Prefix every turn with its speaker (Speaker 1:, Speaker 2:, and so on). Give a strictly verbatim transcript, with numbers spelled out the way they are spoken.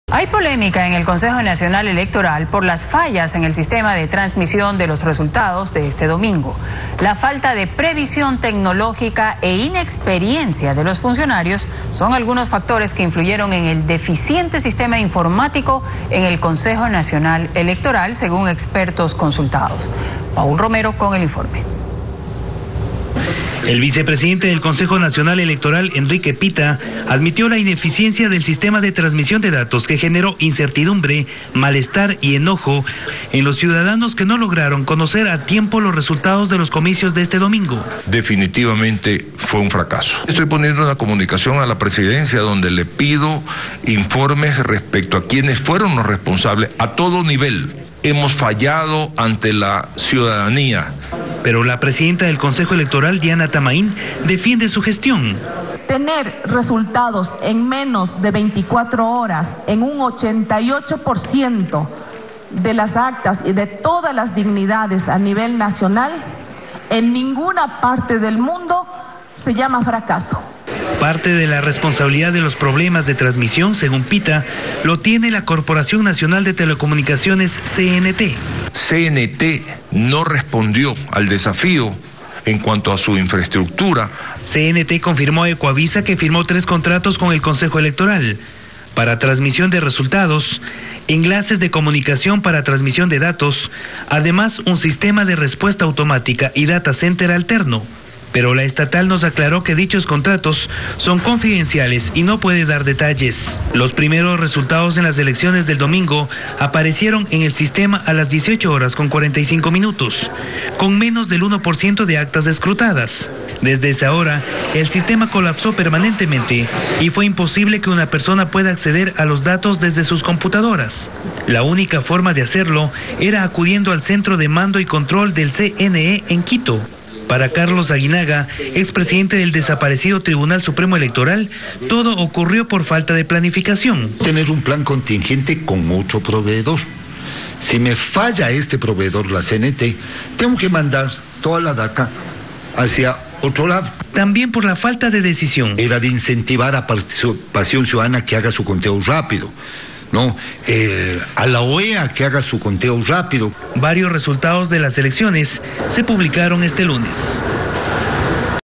Speaker 1: Hay polémica en el Consejo Nacional Electoral por las fallas en el sistema de transmisión de los resultados de este domingo. La falta de previsión tecnológica e inexperiencia de los funcionarios son algunos factores que influyeron en el deficiente sistema informático en el Consejo Nacional Electoral, según expertos consultados. Paul Romero con el informe.
Speaker 2: El vicepresidente del Consejo Nacional Electoral, Enrique Pita, admitió la ineficiencia del sistema de transmisión de datos que generó incertidumbre, malestar y enojo en los ciudadanos que no lograron conocer a tiempo los resultados de los comicios de este domingo.
Speaker 3: Definitivamente fue un fracaso. Estoy poniendo una comunicación a la presidencia donde le pido informes respecto a quienes fueron los responsables a todo nivel. Hemos fallado ante la ciudadanía.
Speaker 2: Pero la presidenta del Consejo Electoral, Diana Tamaín, defiende su gestión.
Speaker 4: Tener resultados en menos de veinticuatro horas en un ochenta y ocho por ciento de las actas y de todas las dignidades a nivel nacional, en ninguna parte del mundo se llama fracaso.
Speaker 2: Parte de la responsabilidad de los problemas de transmisión, según Pita, lo tiene la Corporación Nacional de Telecomunicaciones, C N T.
Speaker 3: C N T no respondió al desafío en cuanto a su infraestructura.
Speaker 2: C N T confirmó a Ecoavisa que firmó tres contratos con el Consejo Electoral para transmisión de resultados, enlaces de comunicación para transmisión de datos, además un sistema de respuesta automática y data center alterno. Pero la estatal nos aclaró que dichos contratos son confidenciales y no puede dar detalles. Los primeros resultados en las elecciones del domingo aparecieron en el sistema a las dieciocho horas con cuarenta y cinco minutos, con menos del uno por ciento de actas escrutadas. Desde esa hora, el sistema colapsó permanentemente y fue imposible que una persona pueda acceder a los datos desde sus computadoras. La única forma de hacerlo era acudiendo al centro de mando y control del C N E en Quito. Para Carlos Aguinaga, expresidente del desaparecido Tribunal Supremo Electoral, todo ocurrió por falta de planificación.
Speaker 5: Tener un plan contingente con otro proveedor. Si me falla este proveedor, la C N T, tengo que mandar toda la data hacia otro lado.
Speaker 2: También por la falta de decisión.
Speaker 5: Era de incentivar a participación ciudadana que haga su conteo rápido. No, eh, a la O E A que haga su conteo rápido.
Speaker 2: Varios resultados de las elecciones se publicaron este lunes.